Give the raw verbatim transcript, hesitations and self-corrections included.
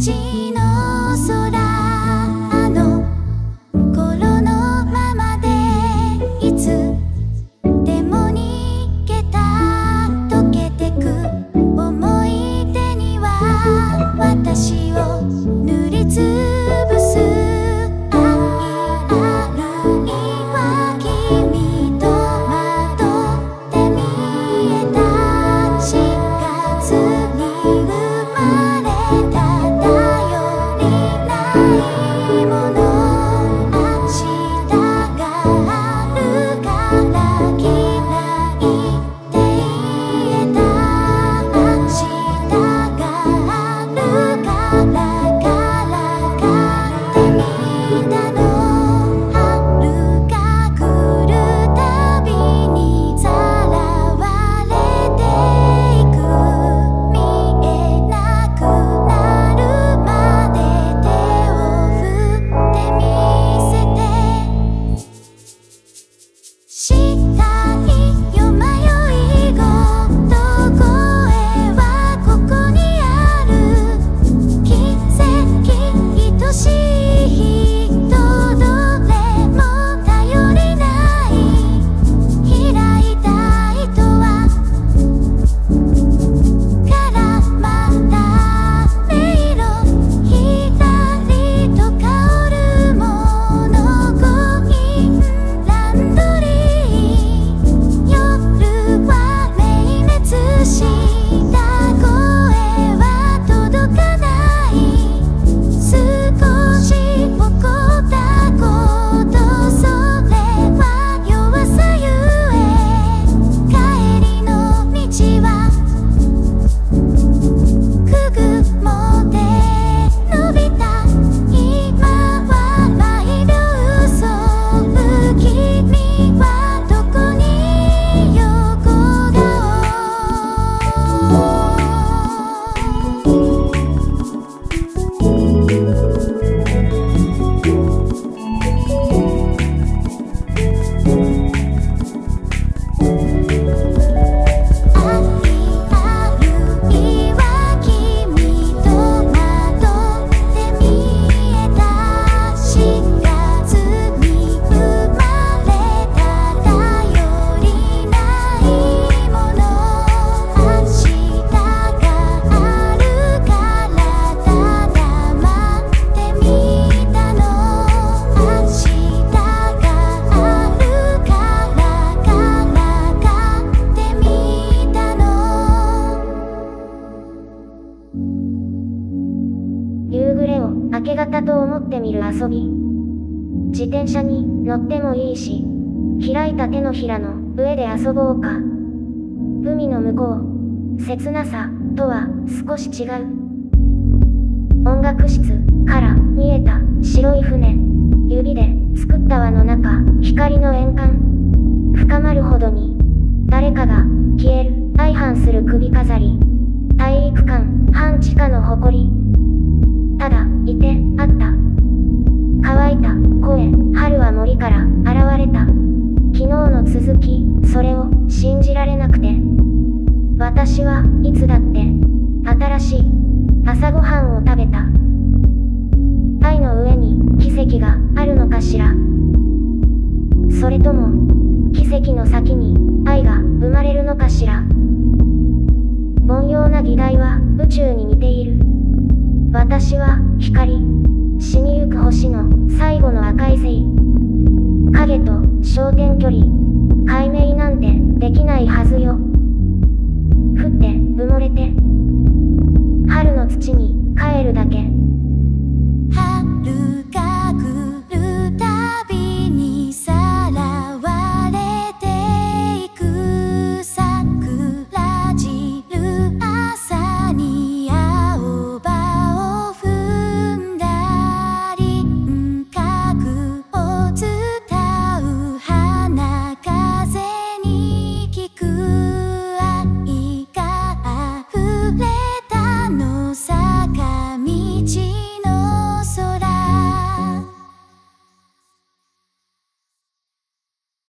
明け方と思ってみる遊び。自転車に乗ってもいいし、開いた手のひらの上で遊ぼうか。海の向こう、切なさとは少し違う。音楽室から見えた白い船、指で作った輪の中、光の円環。深まるほどに誰かが消える、相反する首飾り。体育館、半地下の誇り。ただいてあった。乾いた声、春は森から現れた。昨日の続き、それを信じられなくて。私はいつだって新しい朝ごはんを食べた。愛の上に奇跡があるのかしら。それとも奇跡の先に愛が生まれるのかしら。凡庸な議題は宇宙に似ている。私は光、死にゆく星の最後の赤い星。影と焦点距離、解明なんてできないはずよ。降って埋もれて、春の土に帰るだけ。